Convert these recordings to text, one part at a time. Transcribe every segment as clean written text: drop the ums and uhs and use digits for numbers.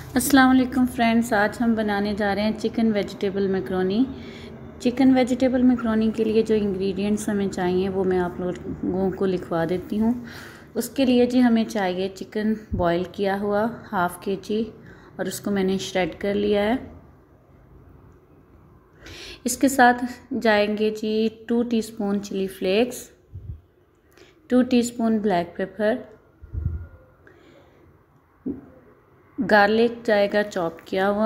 अस्सलाम वालेकुम फ्रेंड्स, आज हम बनाने जा रहे हैं chicken vegetable macaroni. Chicken vegetable macaroni के लिए जो इंग्रेडिएंट्स हमें चाहिए वो मैं आप लोगों को लिखवा देती हूँ। उसके लिए जी हमें चाहिए चिकन बॉईल किया हुआ हाफ़ kg और उसको मैंने श्रेड कर लिया है। इसके साथ जाएंगे जी 2 teaspoon chili flakes, 2 teaspoon black pepper, garlic जाएगा चॉप किया हुआ,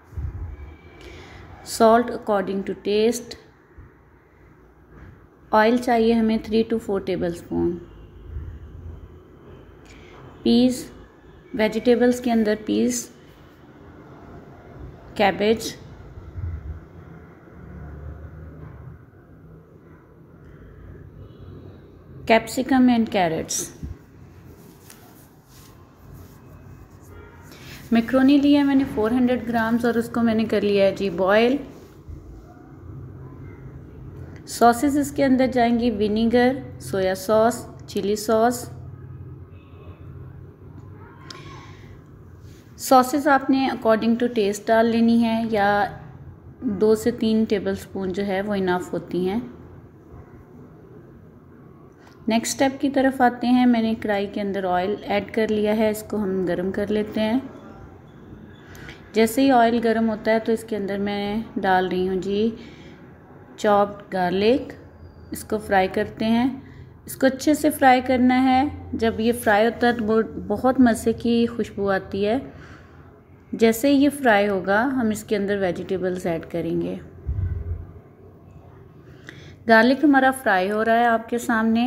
salt according to taste, oil चाहिए हमें 3 to 4 टेबलस्पून, पीस वेजिटेबल्स के अंदर peas, cabbage, capsicum and carrots. Macaroni लिया मैंने 400 ग्राम्स और उसको मैंने कर लिया है जी बॉयल। सॉसेस इसके अंदर जाएंगी vinegar, soya sauce, chili sauce. Sauces आपने अकॉर्डिंग टू टेस्ट डाल लेनी है या 2 से 3 टेबलस्पून जो है वो इनफ होती हैं। नेक्स्ट स्टेप की तरफ आते हैं। मैंने कढ़ाई के अंदर ऑयल ऐड कर लिया है, इसको हम गरम कर लेते हैं। जैसे ही ऑयल गरम होता है तो इसके अंदर मैं डाल रही हूँ जी चॉप्ड गार्लिक। इसको फ्राई करते हैं। इसको अच्छे से फ्राई करना है। जब ये फ्राई होता है तो बहुत मज़े की खुशबू आती है। जैसे ही ये फ्राई होगा हम इसके अंदर वेजिटेबल्स ऐड करेंगे। गार्लिक हमारा फ्राई हो रहा है आपके सामने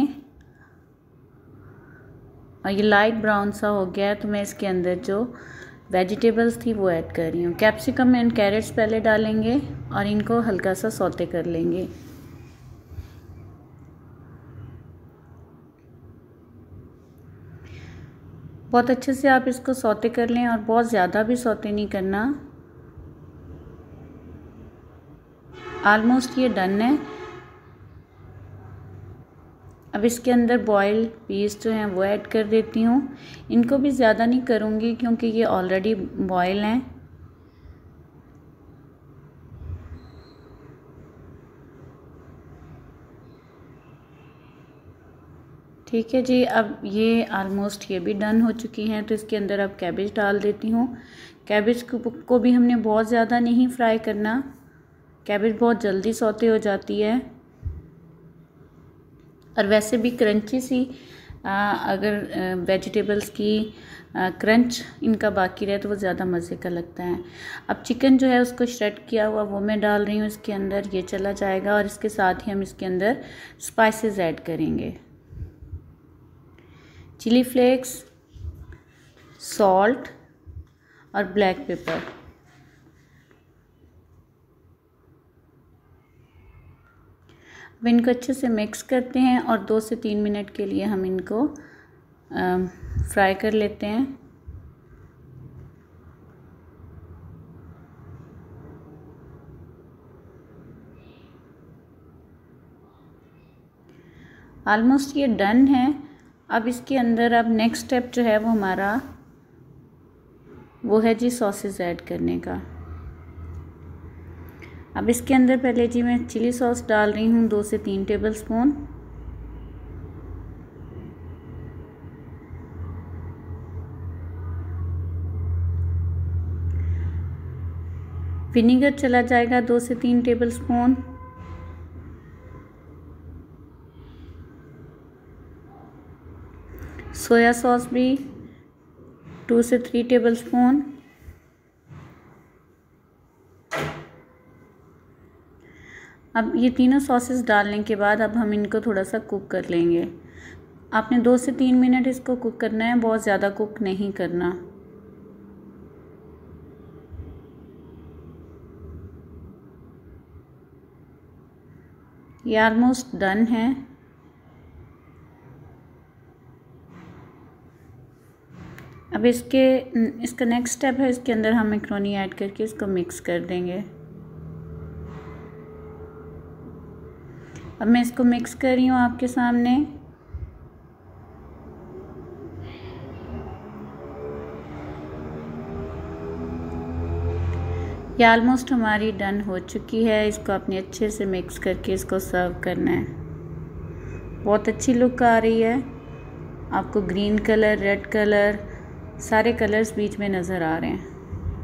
और ये लाइट ब्राउन सा हो गया है, तो मैं इसके अंदर जो वेजिटेबल्स थी वो ऐड कर रही हूँ। कैप्सिकम एंड कैरेट्स पहले डालेंगे और इनको हल्का सा सौते कर लेंगे। बहुत अच्छे से आप इसको सौते कर लें और बहुत ज़्यादा भी सौते नहीं करना। ऑलमोस्ट ये डन है। अब इसके अंदर बॉयल पीस जो हैं वो ऐड कर देती हूँ। इनको भी ज़्यादा नहीं करूँगी क्योंकि ये ऑलरेडी बॉयल हैं। ठीक है जी, अब ये ऑलमोस्ट ये भी डन हो चुकी हैं, तो इसके अंदर अब कैबेज डाल देती हूँ। कैबेज को भी हमने बहुत ज़्यादा नहीं फ्राई करना, कैबेज बहुत जल्दी सौते हो जाती है और वैसे भी क्रंची सी अगर वेजिटेबल्स की क्रंच इनका बाकी रहे तो वो ज़्यादा मज़े का लगता है। अब चिकन जो है उसको श्रेड किया हुआ वो मैं डाल रही हूँ इसके अंदर। ये चला जाएगा और इसके साथ ही हम इसके अंदर स्पाइसेस ऐड करेंगे। चिली फ्लेक्स, सॉल्ट और ब्लैक पेपर। अब इनको अच्छे से मिक्स करते हैं और 2 से 3 मिनट के लिए हम इनको फ्राई कर लेते हैं। ऑलमोस्ट ये डन है। अब इसके अंदर अब नेक्स्ट स्टेप जो है वो हमारा वो है जी सॉसेस ऐड करने का। अब इसके अंदर पहले जी मैं चिली सॉस डाल रही हूँ 2 से 3 टेबलस्पून। विनीगर चला जाएगा 2 से 3 टेबलस्पून। सोया सॉस भी 2 से 3 टेबलस्पून। अब ये तीनों सॉसेस डालने के बाद अब हम इनको थोड़ा सा कुक कर लेंगे। आपने 2 से 3 मिनट इसको कुक करना है, बहुत ज़्यादा कुक नहीं करना। ये ऑलमोस्ट डन है। अब इसका नेक्स्ट स्टेप है, इसके अंदर हम मैक्रोनी ऐड करके इसको मिक्स कर देंगे। अब मैं इसको मिक्स कर रही हूँ आपके सामने। ये ऑलमोस्ट हमारी डन हो चुकी है। इसको अपने अच्छे से मिक्स करके इसको सर्व करना है। बहुत अच्छी लुक आ रही है, आपको ग्रीन कलर, रेड कलर, सारे कलर्स बीच में नज़र आ रहे हैं।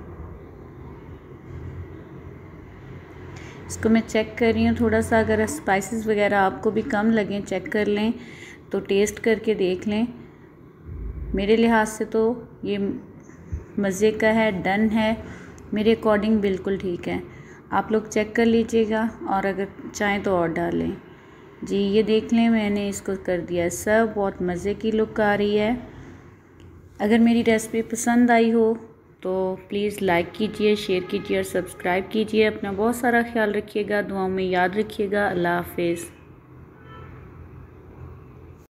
इसको मैं चेक कर रही हूँ थोड़ा सा, अगर स्पाइसेस वगैरह आपको भी कम लगें चेक कर लें, तो टेस्ट करके देख लें। मेरे लिहाज से तो ये मज़े का है, डन है, मेरे अकॉर्डिंग बिल्कुल ठीक है। आप लोग चेक कर लीजिएगा और अगर चाहें तो और डालें। जी ये देख लें, मैंने इसको कर दिया सर्व। बहुत मज़े की लुक आ रही है। अगर मेरी रेसिपी पसंद आई हो तो प्लीज़ लाइक कीजिए, शेयर कीजिए और सब्सक्राइब कीजिए। अपना बहुत सारा ख्याल रखिएगा, दुआओं में याद रखिएगा। अल्लाह हाफ़िज़।